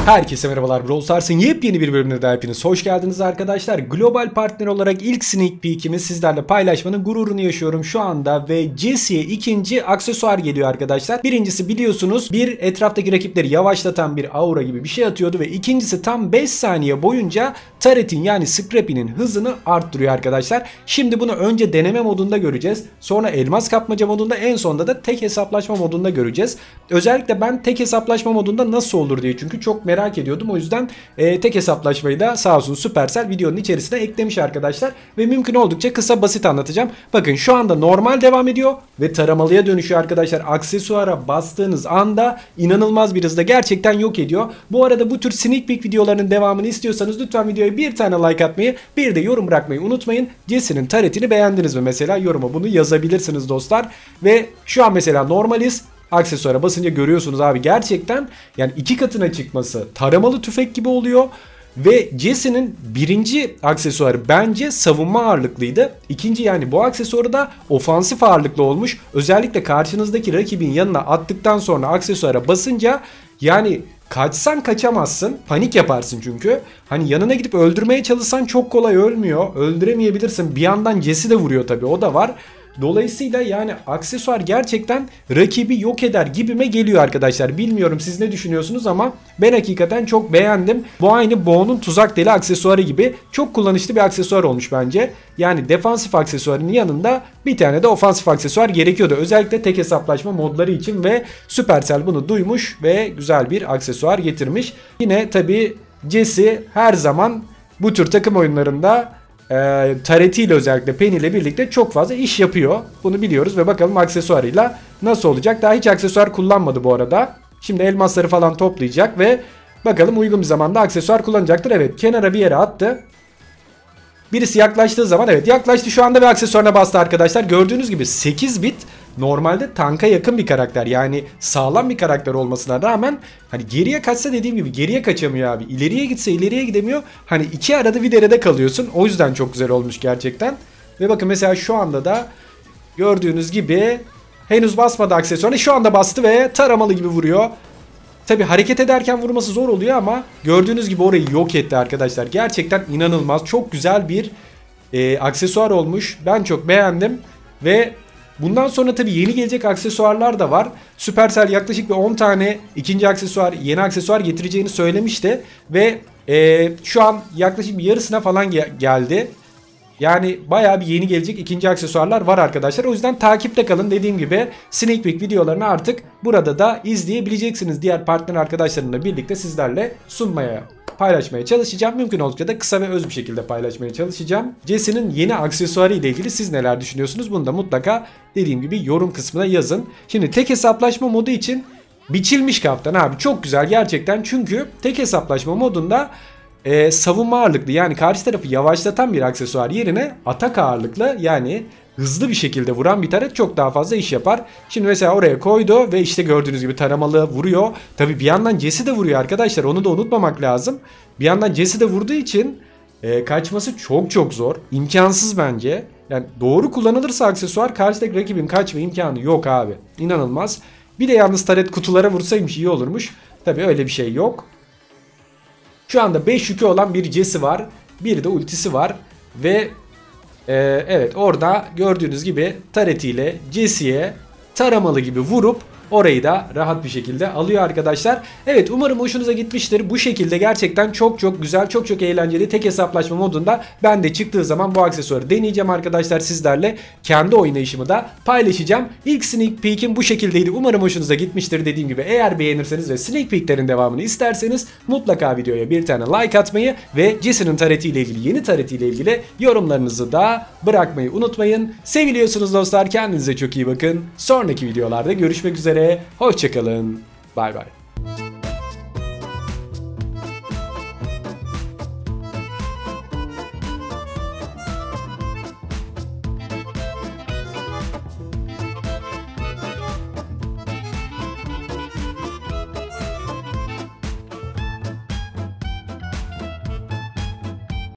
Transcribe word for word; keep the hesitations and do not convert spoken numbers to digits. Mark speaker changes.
Speaker 1: Herkese merhabalar, Brawl Stars'ın yepyeni bir bölümüne de hepiniz hoş geldiniz arkadaşlar. Global partner olarak ilk sneak peek'imi sizlerle paylaşmanın gururunu yaşıyorum şu anda ve Jesse'ye ikinci aksesuar geliyor arkadaşlar. Birincisi biliyorsunuz bir etraftaki rakipleri yavaşlatan bir aura gibi bir şey atıyordu ve ikincisi tam beş saniye boyunca Turret'in yani Scrappy'nin hızını arttırıyor arkadaşlar. Şimdi bunu önce deneme modunda göreceğiz. Sonra elmas kapmaca modunda, en sonunda da tek hesaplaşma modunda göreceğiz. Özellikle ben tek hesaplaşma modunda nasıl olur diye çünkü çok merak ediyordum. O yüzden e, tek hesaplaşmayı da sağ olsun Supercell videonun içerisine eklemiş arkadaşlar. Ve mümkün oldukça kısa basit anlatacağım. Bakın şu anda normal devam ediyor ve taramalıya dönüşüyor arkadaşlar. Aksesuara bastığınız anda inanılmaz bir hızla gerçekten yok ediyor. Bu arada bu tür sneak peek videolarının devamını istiyorsanız lütfen videoya bir tane like atmayı, bir de yorum bırakmayı unutmayın. Jesse'nin taretini beğendiniz mi mesela, yoruma bunu yazabilirsiniz dostlar. Ve şu an mesela normaliz. Aksesuara basınca görüyorsunuz abi, gerçekten yani iki katına çıkması taramalı tüfek gibi oluyor. Ve Jesse'nin birinci aksesuarı bence savunma ağırlıklıydı. İkinci yani bu aksesuarı da ofansif ağırlıklı olmuş. Özellikle karşınızdaki rakibin yanına attıktan sonra aksesuara basınca yani kaçsan kaçamazsın. Panik yaparsın çünkü. Hani yanına gidip öldürmeye çalışsan çok kolay ölmüyor. Öldüremeyebilirsin. Bir yandan Jesse de vuruyor tabii, o da var. Dolayısıyla yani aksesuar gerçekten rakibi yok eder gibime geliyor arkadaşlar. Bilmiyorum siz ne düşünüyorsunuz ama ben hakikaten çok beğendim. Bu aynı Bo'nun tuzak deli aksesuarı gibi çok kullanışlı bir aksesuar olmuş bence. Yani defansif aksesuarının yanında bir tane de ofansif aksesuar gerekiyordu. Özellikle tek hesaplaşma modları için ve Supercell bunu duymuş ve güzel bir aksesuar getirmiş. Yine tabii Jesse her zaman bu tür takım oyunlarında E, taretiyle, özellikle Penny ile birlikte çok fazla iş yapıyor. Bunu biliyoruz ve bakalım aksesuarıyla nasıl olacak. Daha hiç aksesuar kullanmadı bu arada. Şimdi elmasları falan toplayacak ve bakalım uygun bir zamanda aksesuar kullanacaktır. Evet, kenara bir yere attı. Birisi yaklaştığı zaman, evet yaklaştı şu anda ve aksesuarına bastı arkadaşlar. Gördüğünüz gibi sekiz bit normalde tanka yakın bir karakter, yani sağlam bir karakter olmasına rağmen hani geriye kaçsa dediğim gibi geriye kaçamıyor abi. İleriye gitse ileriye gidemiyor. Hani iki arada bir derede kalıyorsun. O yüzden çok güzel olmuş gerçekten. Ve bakın mesela şu anda da gördüğünüz gibi henüz basmadı aksesuarını. Şu anda bastı ve taramalı gibi vuruyor. Tabi hareket ederken vurması zor oluyor ama gördüğünüz gibi orayı yok etti arkadaşlar. Gerçekten inanılmaz, çok güzel bir e, aksesuar olmuş. Ben çok beğendim ve bundan sonra tabi yeni gelecek aksesuarlar da var. Supercell yaklaşık bir on tane ikinci aksesuar, yeni aksesuar getireceğini söylemişti. Ve e, şu an yaklaşık bir yarısına falan ge geldi. Yani bayağı bir yeni gelecek ikinci aksesuarlar var arkadaşlar. O yüzden takipte kalın. Dediğim gibi sneak peek videolarını artık burada da izleyebileceksiniz. Diğer partner arkadaşlarımla birlikte sizlerle sunmaya, paylaşmaya çalışacağım. Mümkün oldukça da kısa ve öz bir şekilde paylaşmaya çalışacağım. Jesse'nin yeni aksesuarı ile ilgili siz neler düşünüyorsunuz? Bunu da mutlaka dediğim gibi yorum kısmına yazın. Şimdi tek hesaplaşma modu için biçilmiş kaftan abi. Çok güzel gerçekten, çünkü tek hesaplaşma modunda Ee, savunma ağırlıklı, yani karşı tarafı yavaşlatan bir aksesuar yerine atak ağırlıklı, yani hızlı bir şekilde vuran bir taret çok daha fazla iş yapar. Şimdi mesela oraya koydu ve işte gördüğünüz gibi taramalı vuruyor. Tabi bir yandan Jesse de vuruyor arkadaşlar, onu da unutmamak lazım. Bir yandan Jesse de vurduğu için e, kaçması çok çok zor, imkansız bence. Yani doğru kullanılırsa aksesuar karşıdaki rakibin kaçma imkanı yok abi, inanılmaz. Bir de yalnız taret kutulara vursaymış iyi olurmuş. Tabi öyle bir şey yok. Şu anda beş yükü olan bir Jesse var. Bir de ultisi var. Ve e, evet orada gördüğünüz gibi taretiyle Jesse'ye taramalı gibi vurup orayı da rahat bir şekilde alıyor arkadaşlar. Evet, umarım hoşunuza gitmiştir. Bu şekilde gerçekten çok çok güzel, çok çok eğlenceli tek hesaplaşma modunda ben de çıktığı zaman bu aksesuarı deneyeceğim arkadaşlar, sizlerle kendi oynayışımı da paylaşacağım. İlk sneak peek'im bu şekildeydi. Umarım hoşunuza gitmiştir. Dediğim gibi eğer beğenirseniz ve sneak peek'lerin devamını isterseniz mutlaka videoya bir tane like atmayı ve Jesse'nin taretiyle ilgili, yeni taretiyle ilgili yorumlarınızı da bırakmayı unutmayın. Seviliyorsunuz dostlar. Kendinize çok iyi bakın. Sonraki videolarda görüşmek üzere. Hoşçakalın. Bay bay.